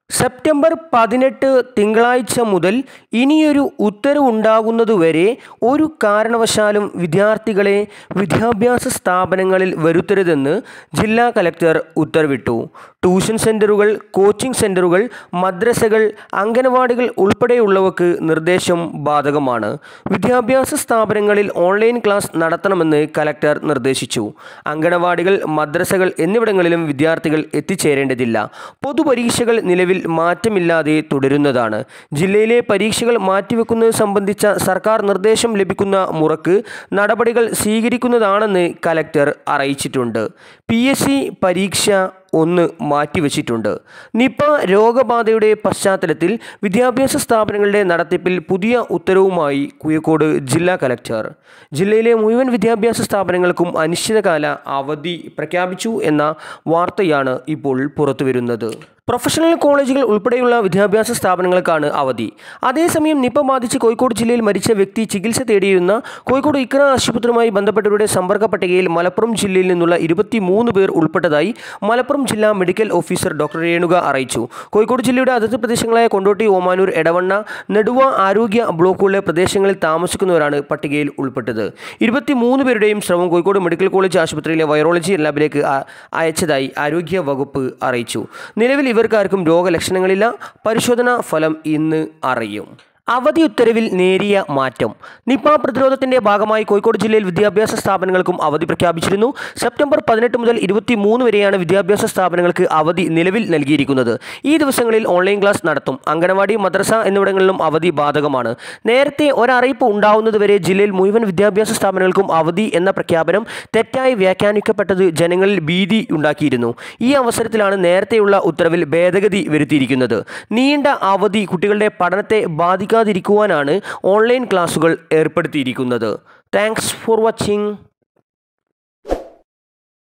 September 18 തിങ്കളാഴ്ച മുതൽ ഇനിയൊരു ഉത്തരവുണ്ടാകുന്നതുവരെ ഒരു കാരണവശാലും വിദ്യാർത്ഥികളെ വിദ്യാഭ്യാസ സ്ഥാപനങ്ങളിൽ വരുത്തരുതെന്ന് ജില്ലാ കലക്ടർ ഉത്തരവിട്ടു. ട്യൂഷൻ സെൻ്ററുകൾ, കോച്ചിംഗ് സെൻ്ററുകൾ, മദ്രസകൾ, അംഗനവാടികൾ ഉൾപ്പെടെയുള്ളവർക്ക് നിർദ്ദേശം ബാധകമാണ്. വിദ്യാഭ്യാസ സ്ഥാപനങ്ങളിൽ ഓൺലൈൻ ക്ലാസ് നടത്തണമെന്ന് കലക്ടർ നിർദ്ദേശിച്ചു. അംഗനവാടികൾ, മദ്രസകൾ എന്നിവിടങ്ങളിലും വിദ്യാർത്ഥികൾ എത്തിച്ചേരേണ്ടതില്ല. പൊതുപരീക്ഷകൾ നിലവിൽ മാറ്റമില്ലാതെ തുടരുന്നതാണ്. ജില്ലയിലെ പരീക്ഷകൾ മാറ്റിവെക്കുന്നത് സംബന്ധിച്ച സർക്കാർ നിർദ്ദേശം ലഭിക്കുന്ന മുറയ്ക്ക് നടപടികൾ സ്വീകരിക്കുന്നതാണെന്ന് കലക്ടർ അറിയിച്ചിട്ടുണ്ട്. PSC പരീക്ഷ മാറ്റിവെച്ചിട്ടുണ്ട്. നിപ രോഗബാധയുടെ പശ്ചാത്തലത്തിൽ വിദ്യാഭ്യാസ സ്ഥാപനങ്ങളുടെ നടത്തിപ്പിൽ പുതിയ ഉത്തരവുമായി കോഴിക്കോട് ജില്ലാ കലക്ടർ. ജില്ലയിലെ മുഴുവൻ വിദ്യാഭ്യാസ സ്ഥാപനങ്ങൾക്കും അനിശ്ചിതകാല അവധി പ്രഖ്യാപിച്ചു എന്ന വാർത്തയാണ് ഇപ്പോൾ പുറത്തുവരുന്നത്. പ്രൊഫഷണൽ കോളേജുകൾ ഉൾപ്പെടെയുള്ള വിദ്യാഭ്യാസ സ്ഥാപനങ്ങൾക്കാണ് അവധി. അതേസമയം നിപ ബാധിച്ച് കോഴിക്കോട് ജില്ലയിൽ മരിച്ച വ്യക്തി ചികിത്സ തേടിയിരുന്ന കോഴിക്കോട് ഇക്ര ആശുപത്രിയുമായി ബന്ധപ്പെട്ടവരുടെ സമ്പർക്ക പട്ടികയിൽ മലപ്പുറം ജില്ലയിൽ നിന്നുള്ള 23 പേർ ഉൾപ്പെട്ടതായി മലപ്പുറം ജില്ലാ മെഡിക്കൽ ഓഫീസർ ഡോക്ടർ രേണുക അറിയിച്ചു. കോഴിക്കോട് ജില്ലയുടെ അതിർത്തി പ്രദേശങ്ങളായ കൊണ്ടോട്ടി, ഓമാനൂർ, എടവണ്ണ, നെടുവ ആരോഗ്യ ബ്ലോക്കുകളിലെ പ്രദേശങ്ങളിൽ താമസിക്കുന്നവരാണ് പട്ടികയിൽ ഉൾപ്പെട്ടത്. 23 പേരുടെയും സ്രവം കോഴിക്കോട് മെഡിക്കൽ കോളേജ് ആശുപത്രിയിലെ വൈറോളജി ലാബിലേക്ക് അയച്ചതായി ആരോഗ്യ വകുപ്പ് അറിയിച്ചു. നിലവിൽ ഇവർക്കാർക്കും രോഗലക്ഷണങ്ങളില്ല. പരിശോധനാ ഫലം ഇന്ന് അറിയും. അവധി ഉത്തരവിൽ നേരിയ മാറ്റം. നിപ പ്രതിരോധത്തിന്റെ ഭാഗമായി കോഴിക്കോട് ജില്ലയിൽ വിദ്യാഭ്യാസ സ്ഥാപനങ്ങൾക്കും അവധി പ്രഖ്യാപിച്ചിരുന്നു. സെപ്റ്റംബർ 18 മുതൽ 23 വരെയാണ് വിദ്യാഭ്യാസ സ്ഥാപനങ്ങൾക്ക് അവധി നിലവിൽ നൽകിയിരിക്കുന്നത്. ഈ ദിവസങ്ങളിൽ ഓൺലൈൻ ക്ലാസ് നടത്തും. അംഗനവാടി, മദ്രസ എന്നിവിടങ്ങളിലും അവധി ബാധകമാണ്. നേരത്തെ ഒരറിയിപ്പ് ഉണ്ടാവുന്നതുവരെ ജില്ലയിൽ മുഴുവൻ വിദ്യാഭ്യാസ സ്ഥാപനങ്ങൾക്കും അവധി എന്ന പ്രഖ്യാപനം തെറ്റായി വ്യാഖ്യാനിക്കപ്പെട്ടത് ജനങ്ങളിൽ ഭീതി ഉണ്ടാക്കിയിരുന്നു. ഈ അവസരത്തിലാണ് നേരത്തെയുള്ള ഉത്തരവിൽ ഭേദഗതി വരുത്തിയിരിക്കുന്നത്. നീണ്ട അവധി കുട്ടികളുടെ പഠനത്തെ ബാധിക്കാതിരിക്കുവാനാണ് ഓൺലൈൻ ക്ലാസുകൾ ഏർപ്പെടുത്തിയിരിക്കുന്നത്. Thanks for watching.